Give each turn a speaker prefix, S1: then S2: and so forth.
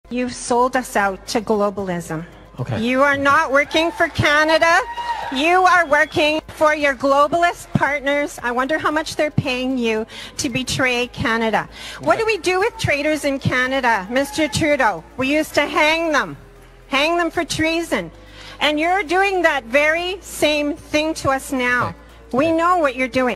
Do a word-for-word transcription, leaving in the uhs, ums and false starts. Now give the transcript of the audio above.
S1: You've sold us out to globalism.
S2: Okay.
S1: You are not working for Canada. You are working for your globalist partners. I wonder how much they're paying you to betray Canada. Okay. What do we do with traitors in Canada, Mister Trudeau? We used to hang them, hang them for treason. And you're doing that very same thing to us now.
S2: Okay.
S1: We know what you're doing.